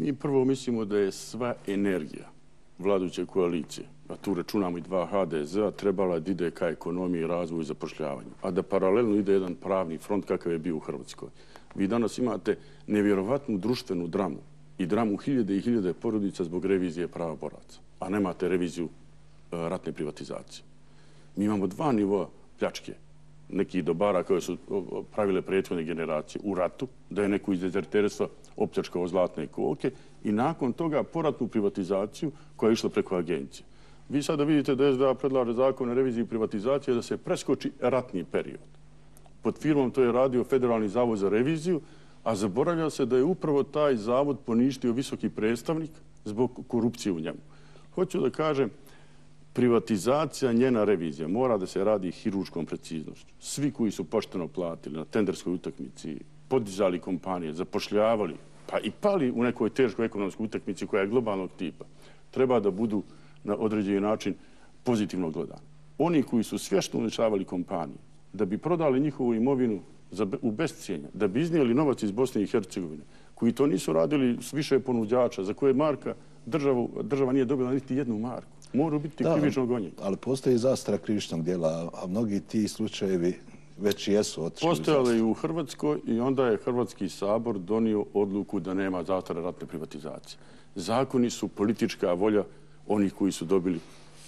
Mi prvo mislimo da je sva energija vladajuće koalicije, a tu računamo i 2 HDZ-a, trebala da ide ka ekonomiji, razvoju i zapošljavanju, a da paralelno ide jedan pravni front kakav je bio u Hrvatskoj. Vi danas imate nevjerovatnu društvenu dramu i dramu hiljade i hiljade porodica zbog revizije prava boraca, a nemate reviziju ratne privatizacije. Mi imamo 2 nivoa pljačke nekih dobara koje su pravile prethodne generacije u ratu, da je neko iz dezerterstva opljačkao zlatne koke i nakon toga poratnu privatizaciju koja je išla preko agencije. Vi sada vidite da SDA predlaže zakon o reviziji privatizacije da se preskoči ratni period. Pod firmom to je radio Federalni zavod za reviziju, a zaboravlja se da je upravo taj zavod poništio visoki predstavnik zbog korupcije u njemu. Hoću da kažem, privatizacija, njena revizija mora da se radi hirurškom preciznošću. Svi koji su pošteno platili na tenderskoj utakmici, podizali kompanije, zapošljavali, pa i pali u nekoj teškoj ekonomskoj utakmici koja je globalnog tipa, treba da budu na određeni način pozitivno gledani. Oni koji su svjesno uništavali kompanije, da bi prodali njihovu imovinu u bescijenje, da bi iznijeli novac iz Bosne i Hercegovine, koji to nisu radili s više ponuđača, za koje marka država nije dobila niti jednu marku. Moraju biti krivično gonjeni. Ali postoji zastara krivičnog djela, a mnogi ti slučajevi već jesu otišli. Postojali i u Hrvatskoj i onda je Hrvatski sabor donio odluku da nema zastare ratne privatizacije. Zakoni su politička volja onih koji su dobili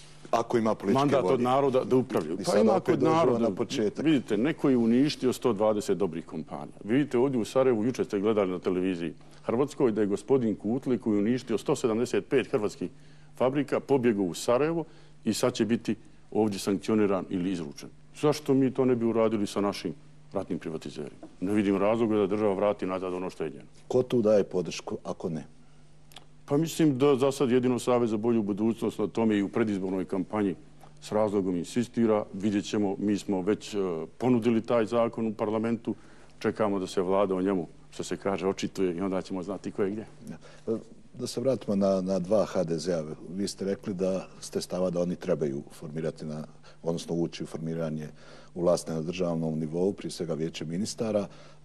mandat od naroda da upravljaju. Pa ima kod naroda. Vidite, neko je uništio 120 dobrih kompanija. Vidite ovdje u Sarajevu, jučer ste gledali na televiziji Hrvatskoj, da je gospodin Kutli koji je uništio 175 hrvatskih fabrika, pobjegao u Sarajevo i sad će biti ovdje sankcioniran ili izručen. Zašto mi to ne bi uradili sa našim ratnim privatizerima? Ne vidim razloga da država vrati nazad ono što je njeno. Ko tu daje podršku, ako ne? Pa mislim da za sad jedino Savez za bolju budućnost na tome i u predizbornoj kampanji s razlogom insistira. Vidjet ćemo, mi smo već ponudili taj zakon u parlamentu, čekamo da se vlada o njemu, što se kaže, očituje i onda ćemo znati ko je gdje. Da se vratimo na 2 HDZ-a. Vi ste rekli da ste stava da oni trebaju formirati, odnosno ući u formiranje u vlasti na državnom nivou, prije svega vijeće ministara.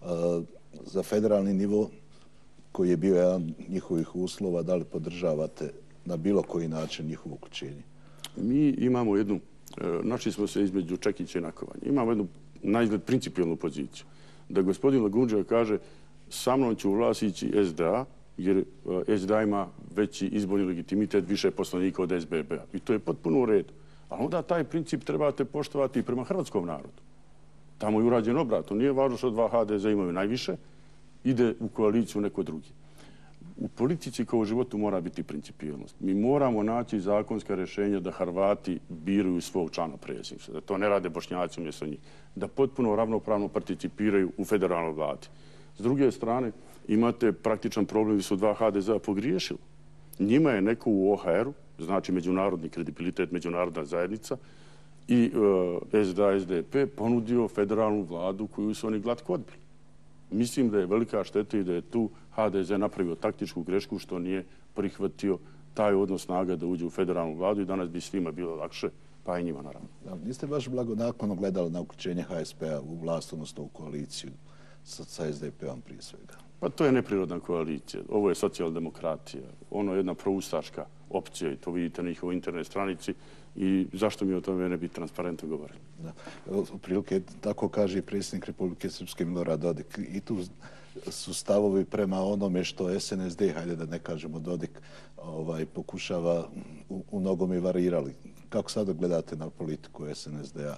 Za federalni nivo, koji je bio jedan njihovih uslova, da li podržavate na bilo koji način njihovo uključenje? Mi imamo jednu, našli smo se između čekića i nakovanja, imamo jednu naizgled principijelnu poziciju. Da gospodin Lagundžija kaže sa mnom će u vlast ići SDA, jer SDA ima veći izborni legitimitet, više poslanika od SBB-a. I to je potpuno u redu. Ali onda taj princip trebate poštovati i prema hrvatskom narodu. Tamo je urađen obratno. Nije važno što 2 HDZ imaju najviše, ide u koaliciju neko drugi. U politici kao u životu mora biti principijelnost. Mi moramo naći zakonska rješenja da Hrvati biraju svog člana predsjedništva, da to ne rade Bošnjaci umjesto njih, da potpuno ravnopravno participiraju u federalnoj vladi. S druge strane, imate praktičan problem gdje su 2 HDZ-a pogriješili. Njima je neko u OHR-u, znači međunarodni kredibilitet, međunarodna zajednica, i SDA, SDP ponudio federalnu vladu koju su oni glatko odbili. Mislim da je velika šteta i da je tu HDZ napravio taktičku grešku što nije prihvatio taj odnos snaga da uđe u federalnu vladu i danas bi svima bilo lakše, pa i njima naravno. Niste baš blagonaklono gledali na uključenje HSP-a u vlast, odnosno u koaliciju sa SDP-om prije svega? Pa to je neprirodna koalicija. Ovo je socijaldemokratija. Ono je jedna proustaška opcija i to vidite na njihovoj internet stranici i zašto mi o tome ne bi transparentno govorili. Prilike, tako kaže i predsjednik Republike Srpske Milorad Dodik. I tu su stavovi prema onome što SNSD, hajde da ne kažemo Dodik, pokušava u mnogome varirali. Kako sada gledate na politiku SNSD-a?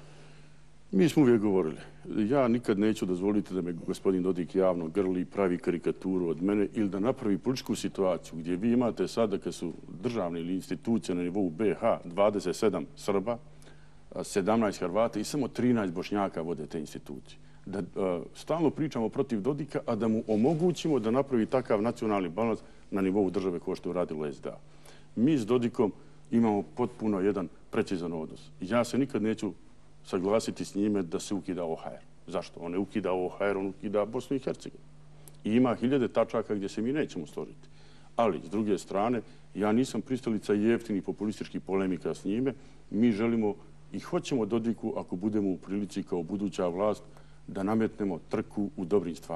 Mi smo uvijek govorili. Ja nikad neću dozvoliti da me gospodin Dodik javno grli i pravi karikaturu od mene ili da napravi političku situaciju gdje vi imate sada kad su državne ili institucije na nivou BiH 27 Srba, 17 Hrvata i samo 13 Bošnjaka vode te institucije. Da stalno pričamo protiv Dodika, a da mu omogućimo da napravi takav nacionalni balans na nivou države kao što je uradilo SDA. Mi s Dodikom imamo potpuno jedan precizan odnos. Ja se nikad neću saglasiti s njime da se ukida OHR. Zašto? On ne ukida OHR, on ukida Bosnu i Hercegovinu. I ima 1000 tačaka gdje se mi nećemo složiti. Ali, s druge strane, ja nisam pristalica jeftinih populističkih polemika s njime. Mi želimo i hoćemo Dodiku, ako budemo u prilici kao buduća vlast, da nametnemo trku u dobrim stvari.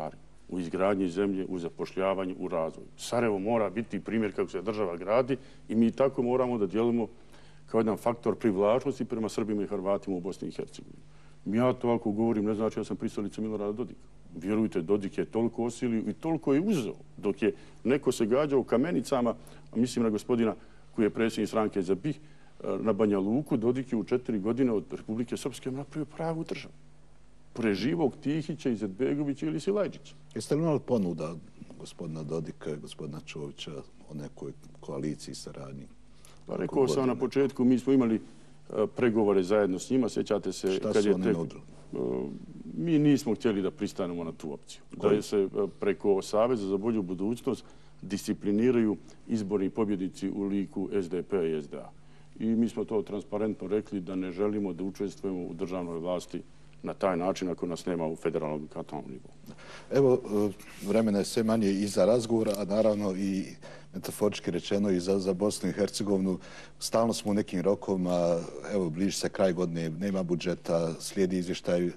u izgradnji zemlje, u zapošljavanju, u razvoju. Sarajevo mora biti primjer kako se država gradi i mi tako moramo da djelujemo kao jedan faktor privlačnosti prema Srbima i Hrvatima u Bosni i Hercegovini. Ja to ako govorim ne znači da sam pristalica Milorada Dodika. Vjerujte, Dodik je toliko osilio i toliko je uzeo dok je neko se gađao kamenicama, a mislim na gospodina koji je predsjednik stranke za BiH, na Banja Luku. Dodik je u 4 godine od Republike Srpske napravio pravu državu. Pored Živog, Tihića, Izetbegovića ili Silajđića. Jeste li imali ponuda gospodina Dodika i gospodina Čovića o nekoj koaliciji, saradnji? Pa rekao sam na početku, mi smo imali pregovore zajedno s njima, sjećate se... Šta su oni nudili? Mi nismo htjeli da pristanemo na tu opciju. Da se preko Saveza za bolju budućnost discipliniraju izborni pobjednici u liku SDP i SDA. I mi smo to transparentno rekli da ne želimo da učestvujemo u državnoj vlasti na taj način ako nas nema u federalnom kantonalnom nivou. Evo, vremena je sve manje i za razgovor, a naravno i metaforički rečeno i za Bosnu i Hercegovinu. Stalno smo u nekim rokovima, evo, bliži se kraj godine, nema budžeta, slijedi izvještaj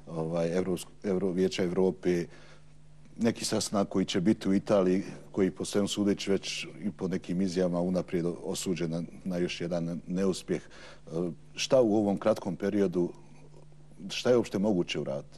Vijeća Evrope, neki sastanak koji će biti u Italiji, koji po svemu sudeći već i po nekim izjavama unaprijed osuđen na još jedan neuspjeh. Šta u ovom kratkom periodu, šta je uopšte moguće uraditi?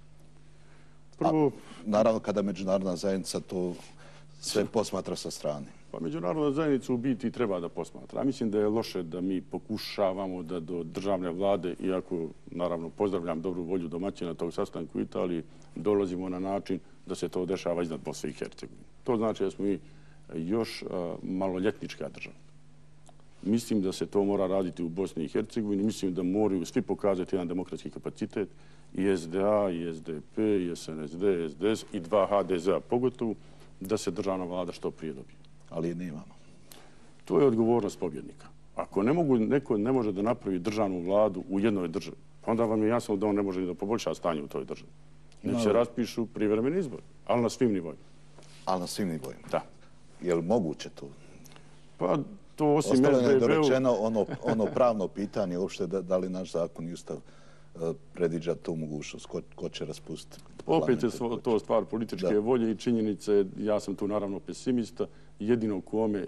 Prvo, naravno, kada međunarodna zajednica to sve posmatra sa strane. Pa međunarodna zajednica u biti treba da posmatra. Ja mislim da je loše da mi pokušavamo da do državne vlade, iako naravno pozdravljam dobru volju domaćina tog sastanka u Italiji, dolazimo na način da se to dešava iznad Bosne i Hercegovine. To znači da smo mi još maloljetnička država. Mislim da se to mora raditi u Bosni i Hercegovini. Mislim da moraju svi pokazati jedan demokratski kapacitet, i SDA, i SDP, i SNSD, i SDS, i 2 HDZ-a pogotovo, da se državna vlada što prije dobije. Ali je nemamo. To je odgovornost pobjednika. Ako neko ne može da napravi državnu vladu u jednoj državi, onda vam je jasno da on ne može ni da poboljša stanje u toj državi. Nek se raspišu privremeni izbori, ali na svim nivoima. Ali na svim nivoima? Da. Je li moguće to? Pa to osim SDB-u... Ostalo je nedorečeno ono pravno pitanje uopšte da li naš zakon i ustav predviđa tu mogućnost, ko će raspustiti. Opet je to stvar političke volje i činjenice. Ja sam tu naravno pesimista. Jedino kome,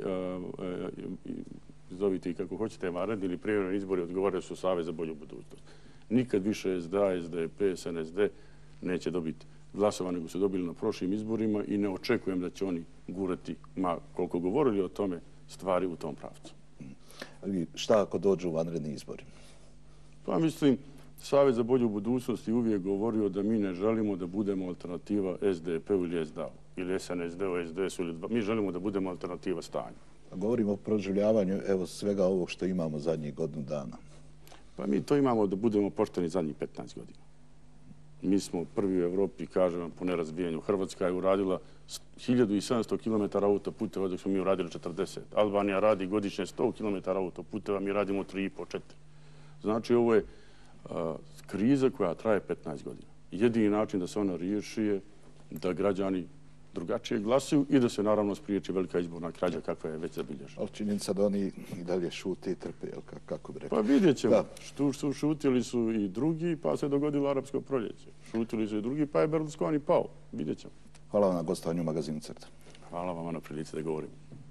zovite i kako hoćete, vanredni ili privremeni izbori odgovaraju su Savez za bolju budućnost. Nikad više SDA, SDP, SNSD neće dobiti glasova nego su dobili na prošlim izborima i ne očekujem da će oni gurati, koliko govorili o tome, stvari u tom pravcu. Šta ako dođu u vanredni izbori? Pa mislim, Savez za bolju budućnost je uvijek govorio da mi ne želimo da budemo alternativa SDP-u ili SDA-u, ili SNSD-u, SDS-u ili... Mi želimo da budemo alternativa stanju. Govorimo o proživljavanju evo svega ovog što imamo zadnjih godinu dana. Pa mi to imamo da budemo pošteni zadnjih 15 godina. Mi smo prvi u Evropi, kažem, po nerazvijenju. Hrvatska je uradila 1700 km autoputeva dok smo mi uradili 40. Albanija radi godišnje 100 km autoputeva, mi radimo 3,5-4. Znači, ovo je kriza koja traje 15 godina. Jedini način da se ona riješi je da građani drugačije glasuju i da se naravno spriječi velika izborna krađa kakva je već zabilježena. Ali činjenica da oni i dalje šute i trpe, kako bi rekao. Pa vidjet ćemo. Šutili su i drugi, pa se dogodilo arapsko proljeće. Šutili su i drugi, pa je Berlusconi pao. Vidjet ćemo. Hvala vam na gostovanju u magazinu CRTA. Hvala vam na prilici da govorim.